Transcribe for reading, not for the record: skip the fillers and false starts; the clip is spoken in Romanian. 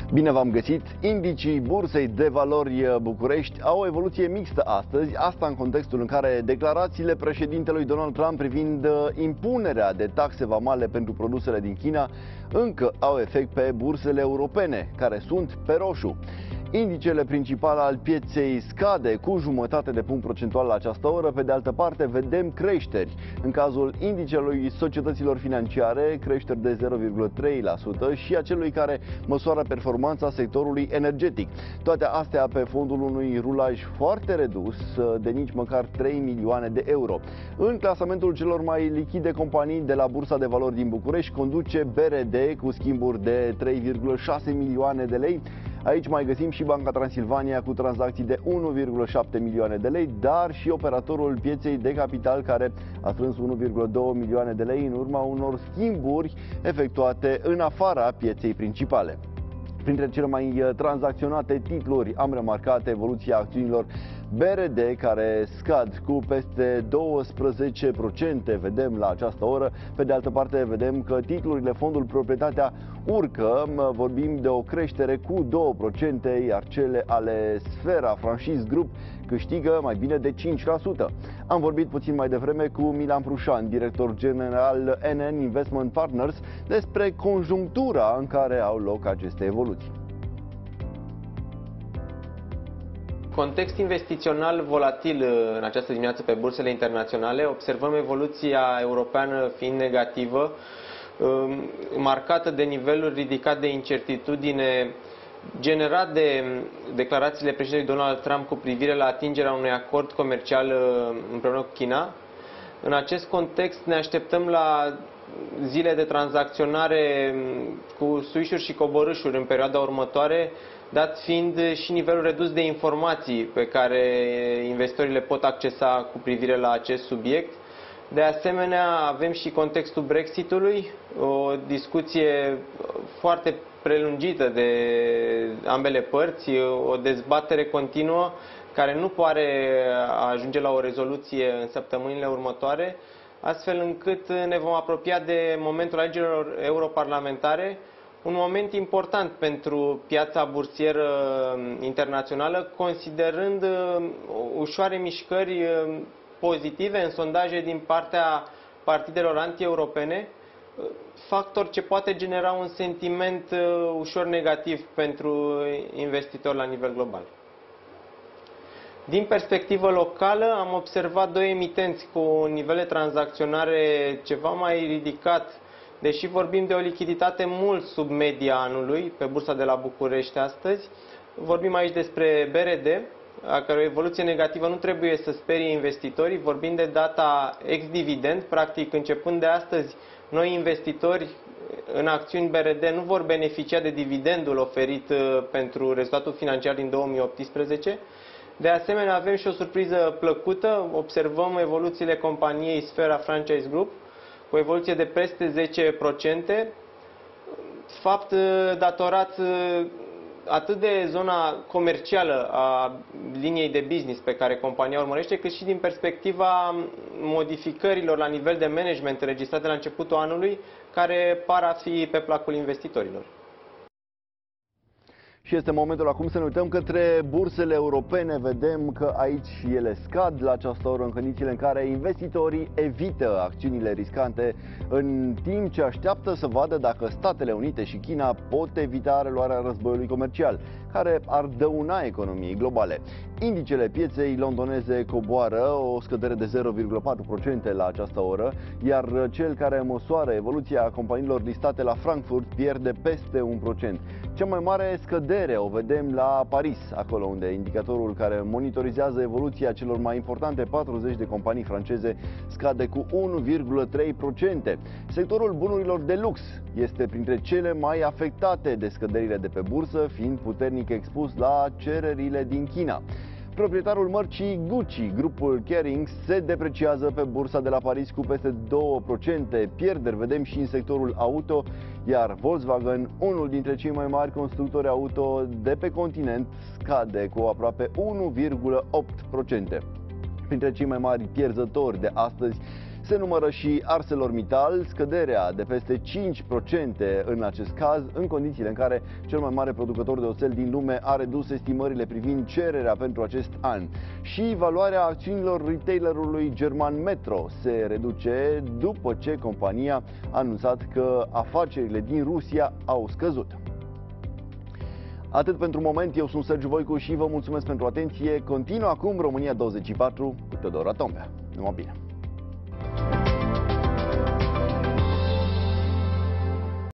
Bine v-am găsit! Indicii Bursei de Valori București au o evoluție mixtă astăzi, asta în contextul în care declarațiile președintelui Donald Trump privind impunerea de taxe vamale pentru produsele din China încă au efect pe bursele europene, care sunt pe roșu. Indicele principal al pieței scade cu 0,5 de punct procentual la această oră. Pe de altă parte, vedem creșteri. În cazul indicelui societăților financiare, creșteri de 0,3% și a celui care măsoară performanța sectorului energetic. Toate astea pe fondul unui rulaj foarte redus de nici măcar 3 milioane de euro. În clasamentul celor mai lichide companii de la Bursa de Valori din București conduce BRD cu schimburi de 3,6 milioane de lei. Aici mai găsim și Banca Transilvania cu tranzacții de 1,7 milioane de lei, dar și operatorul pieței de capital care a strâns 1,2 milioane de lei în urma unor schimburi efectuate în afara pieței principale. Printre cele mai tranzacționate titluri am remarcat evoluția acțiunilor BRD, care scad cu peste 12%, vedem la această oră. Pe de altă parte, vedem că titlurile fondul Proprietatea urcă, vorbim de o creștere cu 2%, iar cele ale Sfera Franchise Group câștigă mai bine de 5%. Am vorbit puțin mai devreme cu Milan Prușan, director general NN Investment Partners, despre conjunctura în care au loc aceste evoluții. Context investițional volatil în această dimineață pe bursele internaționale. Observăm evoluția europeană fiind negativă, marcată de niveluri ridicate de incertitudine generat de declarațiile președintelui Donald Trump cu privire la atingerea unui acord comercial împreună cu China. În acest context ne așteptăm la zile de tranzacționare cu suișuri și coborâșuri în perioada următoare, dat fiind și nivelul redus de informații pe care investitorii le pot accesa cu privire la acest subiect. De asemenea, avem și contextul Brexitului, o discuție foarte prelungită de ambele părți, o dezbatere continuă care nu pare ajunge la o rezoluție în săptămânile următoare, astfel încât ne vom apropia de momentul alegerilor europarlamentare, un moment important pentru piața bursieră internațională, considerând ușoare mișcări pozitive în sondaje din partea partidelor anti-europene, factor ce poate genera un sentiment ușor negativ pentru investitori la nivel global. Din perspectivă locală, am observat doi emitenți cu un nivel de tranzacționare ceva mai ridicat, deși vorbim de o lichiditate mult sub media anului pe bursa de la București astăzi. Vorbim aici despre BRD, a cărui evoluție negativă nu trebuie să sperie investitorii. Vorbim de data ex-dividend, practic începând de astăzi, noi investitori în acțiuni BRD nu vor beneficia de dividendul oferit pentru rezultatul financiar din 2018. De asemenea, avem și o surpriză plăcută, observăm evoluțiile companiei Sfera Franchise Group, cu o evoluție de peste 10%, fapt datorat atât de zona comercială a liniei de business pe care compania urmărește, cât și din perspectiva modificărilor la nivel de management înregistrate la începutul anului, care par a fi pe placul investitorilor. Și este momentul acum să ne uităm către bursele europene. Vedem că aici ele scad la această oră în condițiile în care investitorii evită acțiunile riscante, în timp ce așteaptă să vadă dacă Statele Unite și China pot evita reluarea războiului comercial, care ar dăuna economiei globale. Indicele pieței londoneze coboară, o scădere de 0,4% la această oră, iar cel care măsoară evoluția companiilor listate la Frankfurt pierde peste 1%. Cea mai mare scădere o vedem la Paris, acolo unde indicatorul care monitorizează evoluția celor mai importante 40 de companii franceze scade cu 1,3%. Sectorul bunurilor de lux este printre cele mai afectate de scăderile de pe bursă, fiind puternic expus la cererile din China. Proprietarul mărcii Gucci, grupul Kering, se depreciază pe bursa de la Paris cu peste 2%. Pierderi vedem și în sectorul auto, iar Volkswagen, unul dintre cei mai mari constructori auto de pe continent, scade cu aproape 1,8%. Printre cei mai mari pierzători de astăzi Se numără și ArcelorMittal, scăderea de peste 5% în acest caz, în condițiile în care cel mai mare producător de oțel din lume a redus estimările privind cererea pentru acest an. Și valoarea acțiunilor retailerului german Metro se reduce după ce compania a anunțat că afacerile din Rusia au scăzut. Atât pentru moment, eu sunt Sergiu Voicu și vă mulțumesc pentru atenție. Continuă acum România 24 cu Teodor Atombea. Numai bine!